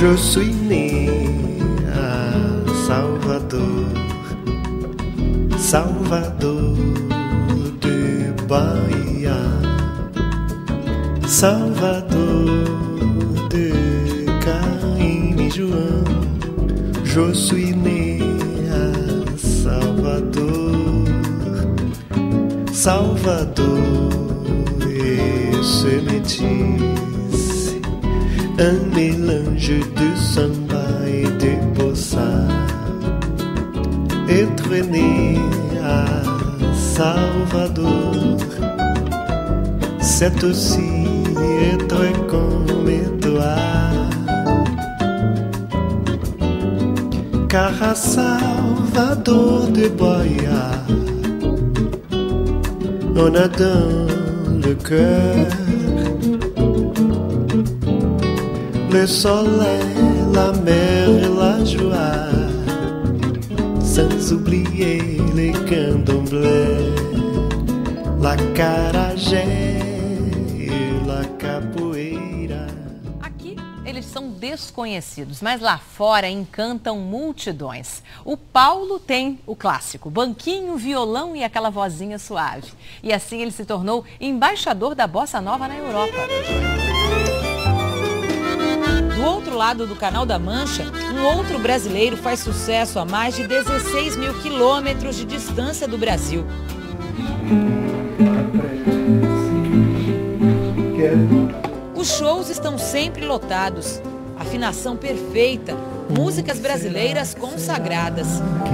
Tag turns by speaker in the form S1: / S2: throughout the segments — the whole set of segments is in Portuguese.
S1: Je suis né à Salvador, Salvador de Bahia, Salvador de Caim e João. Je suis né à Salvador, Salvador et ce métis, un mélange de samba et de bossa. Être né à Salvador, c'est aussi être comme toi. Car à Salvador de Bahia, on a dans le cœur le soleil, la mer et la joie, sans oublier les candomblés, l'acarajé e la capoeira.
S2: Aqui eles são desconhecidos, mas lá fora encantam multidões. O Paulo tem o clássico, banquinho, violão e aquela vozinha suave. E assim ele se tornou embaixador da Bossa Nova na Europa.
S3: Do outro lado do Canal da Mancha, um outro brasileiro faz sucesso a mais de 16 mil quilômetros de distância do Brasil. Os shows estão sempre lotados, afinação perfeita, músicas brasileiras consagradas.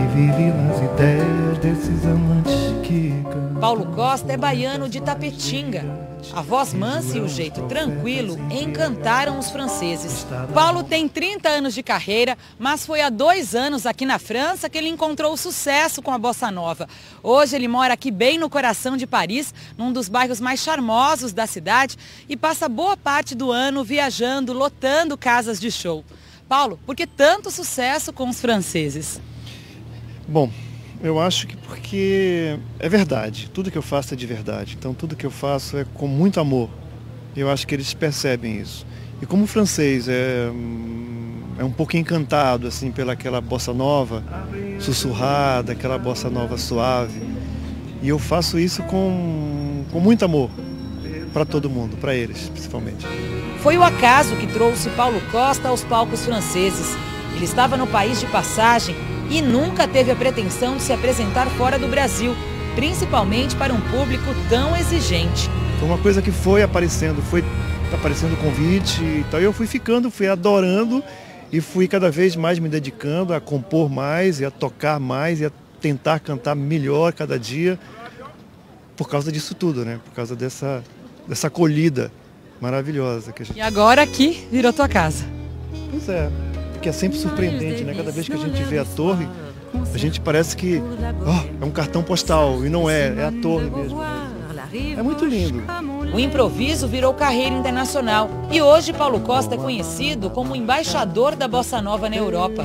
S3: Paulo Costa é baiano de Tapetinga. A voz mansa e o jeito tranquilo encantaram os franceses. Paulo tem 30 anos de carreira, mas foi há 2 anos aqui na França que ele encontrou o sucesso com a bossa nova. Hoje ele mora aqui bem no coração de Paris, num dos bairros mais charmosos da cidade, e passa boa parte do ano viajando, lotando casas de show. Paulo, por que tanto sucesso com os franceses?
S4: Bom, eu acho que porque é verdade, tudo que eu faço é de verdade, então tudo que eu faço é com muito amor. Eu acho que eles percebem isso. E como o francês é um pouco encantado assim pelaquela bossa nova sussurrada, aquela bossa nova suave, e eu faço isso com muito amor para todo mundo, para eles principalmente.
S3: Foi o acaso que trouxe Paulo Costa aos palcos franceses. Ele estava no país de passagem e nunca teve a pretensão de se apresentar fora do Brasil, principalmente para um público tão exigente.
S4: Foi uma coisa que foi aparecendo o convite e tal, e eu fui adorando e fui cada vez mais me dedicando a compor mais e a tocar mais e a tentar cantar melhor cada dia por causa disso tudo, né? Por causa dessa acolhida maravilhosa que a gente...
S3: E agora aqui virou tua casa.
S4: Pois é. Que é sempre surpreendente, né? Cada vez que a gente vê a torre, a gente parece que é um cartão postal, e não é a torre mesmo. É muito lindo.
S3: O improviso virou carreira internacional e hoje Paulo Costa é conhecido como embaixador da bossa nova na Europa.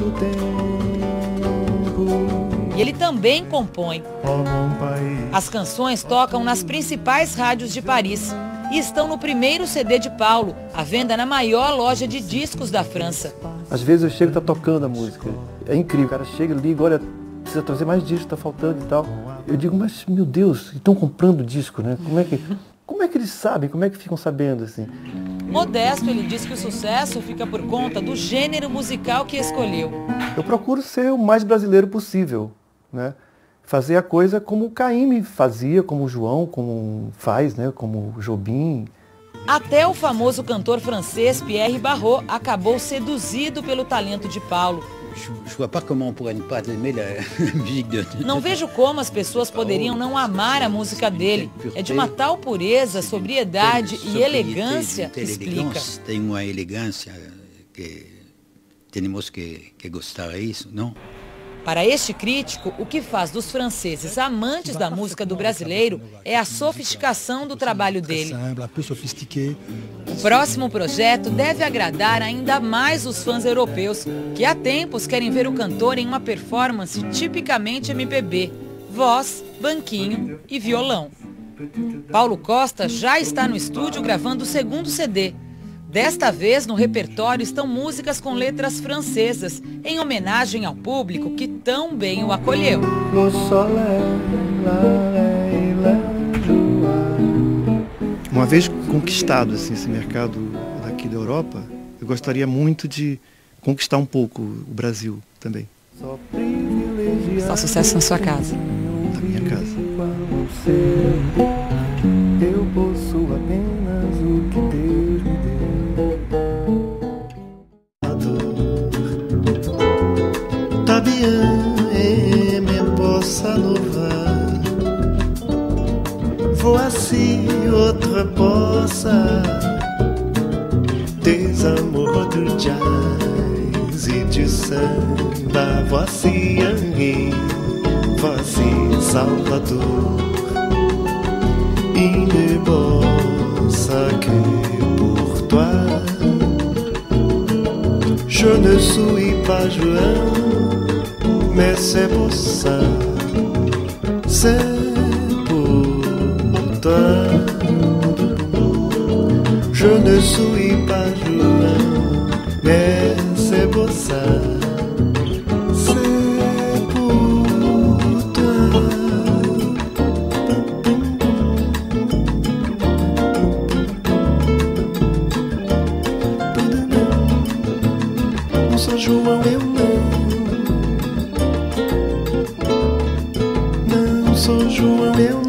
S3: E ele também compõe. As canções tocam nas principais rádios de Paris e estão no primeiro CD de Paulo, à venda na maior loja de discos da França.
S4: Às vezes eu chego e tá tocando a música. É incrível, o cara chega ali, olha, precisa trazer mais disco, tá faltando e tal. Eu digo, mas meu Deus, estão comprando disco, né? Como é que eles sabem? Como é que ficam sabendo assim?
S3: Modesto, ele diz que o sucesso fica por conta do gênero musical que escolheu.
S4: Eu procuro ser o mais brasileiro possível, né? Fazer a coisa como o Caim fazia, como o João, como faz, né? Como o Jobim.
S3: Até o famoso cantor francês Pierre Barrault acabou seduzido pelo talento de Paulo. Não vejo como as pessoas poderiam não amar a música dele. É de uma tal pureza, sobriedade e elegância, explica.
S5: Tem uma elegância que temos que gostar disso, não?
S3: Para este crítico, o que faz dos franceses amantes da música do brasileiro é a sofisticação do trabalho dele. O próximo projeto deve agradar ainda mais os fãs europeus, que há tempos querem ver o cantor em uma performance tipicamente MPB, voz, banquinho e violão. Paulo Costa já está no estúdio gravando o segundo CD. Desta vez, no repertório estão músicas com letras francesas, em homenagem ao público que tão bem o acolheu.
S4: Uma vez conquistado assim, esse mercado daqui da Europa, eu gostaria muito de conquistar um pouco o Brasil também.
S3: Só sucesso na sua casa.
S4: Na minha casa.
S1: Eu posso apenas o que Deus me deu. Tá bien, me bossa nova. Voici outra bossa. Des amours do jazz e de samba. Voici Henri, voici Salvador. Une bossa que pour toi. Je ne suis pas João, mais c'est bossa. C'est pour toi. Je ne suis pas João, mais c'est bossa. C'est pour toi. Não sou João, eu não. Não sou João, eu não.